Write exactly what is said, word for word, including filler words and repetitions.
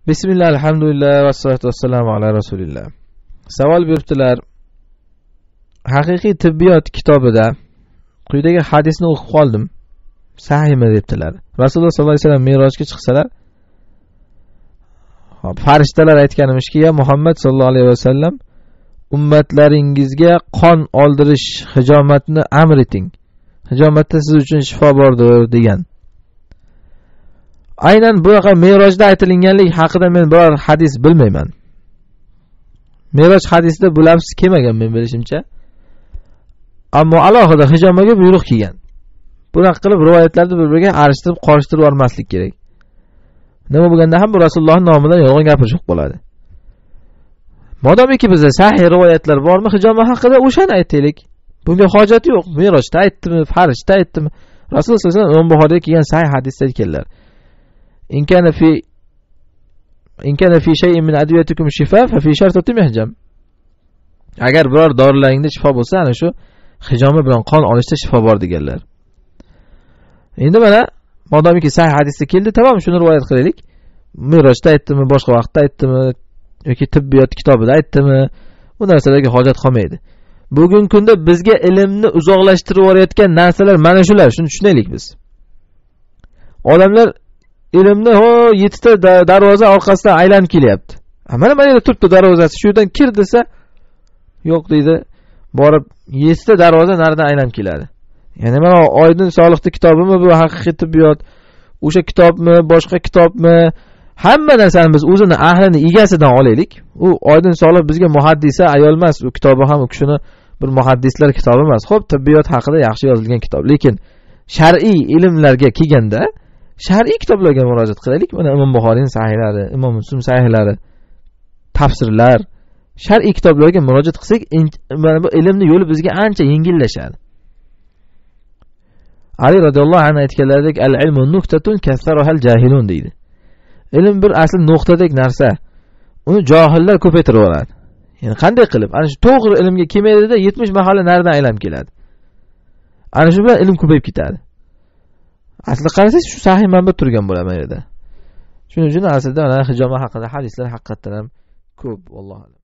Bismillah, alhamdulillah, vassalatu vassalamu ala rasulillah. Savol beribdilar. Haqiqiy tibbiyot kitobida quyidagi hadisni o'qib qoldim. Sahihmi debdilar. Rasululloh sollallohu alayhi vasallam Merojga chiqsalar, farishtalar aytgan emishki, ya Muhammad sollallohu alayhi vasallam, ummatlaringizga qon oldirish hijomatni amr eting. Hijomatda siz uchun shifo bordir degan. Aynan bunaqa Merojda aytilganlik haqida men biror hadis bilmayman. Meroj hadisida bu lafz kelmagan men bilishimcha. Ammo alohida hijomaga buyruq kelgan. Bunaqa qilib rivoyatlarni bir-biriga arishtirib, qorishtirib olmaslik kerak. Nima bo'lganda ham bu Rasulullohning nomidan yolg'on gapirish bo'ladi. Modomiki bizda sahih rivoyatlar bormi hijoma haqida, o'shani aytaylik. Bunga hojat yo'q. Merojda aytdimi, farishta aytdimi? Rasululloh sollallohu alayhi vasallam Buxoriyda kelgan sahih hadisda aytganlar. In kana fi in kana fi shay'in min adwiyatikum shifa fa fi shartati mihjam. Agar biror dorilaringda shifo bo'lsa, ana shu hijoma bilan qon olishda shifo bor deganlar. Endi mana modomiki sahih hadisda keldi, tamom, shuni rivoyat qilaylik. Merojda aytdimi, boshqa vaqtda aytdimi yoki tibbiyot kitobida aytdimi, bu narsalarga hojat qolmaydi. Bugungi kunda bizga ilmni uzoqlashtirib yuborayotgan narsalar mana shular, shuni tushunaylik biz. Odamlar ilmni ho yettita darvoza orqasidan aylanib kelyapti. Mana mana yerda turibdi darvozasi, shu yerdan kir desa, yo'q deydi, borib yettita darvoza naridan aylanib keladi. Ya'ni mana Oydin Soliqning kitobimi bu haqiqiy tibbiyot, o'sha kitobmi, boshqa kitobmi, hamma narsani biz o'zini ahlini egasidan olaylik. U Oydin Soliq bizga muhaddisa ayol emas, u kitobi ham u kishini bir muhaddislar kitobi emas. Xo'p, tibbiyot haqida yaxshi yozilgan kitob, lekin shar'iy ilmlarga kelganda shar'iy kitoblarga murojaat qilaylik. Mana Imom Buxoriyning sahihlari, Imom Muslim sahihlari, tafsirlar, shar'iy kitoblarga murojaat qilsak, mana bu ilmni yo'li bizga ancha yengillashadi. Ali radhiyallohu anhu aytganlaridek, al-ilmu nuqtatun kassaruhal jahilun deydi. Ilm bir asl nuqtadek narsa. Uni johillar ko'paytirib oladi. Ya'ni qanday qilib? Ana shu to'g'ri ilmga kelmaydida yetmish mahalla naridan aylanib keladi. Ana shu bilan ilm ko'payib ketadi. Asli qarasangiz shu sahih manba turgan bo'ladi yerda. Shuning uchun aslida mana hijoma haqida hadislar haqiqatan ham ko'p, vallohu.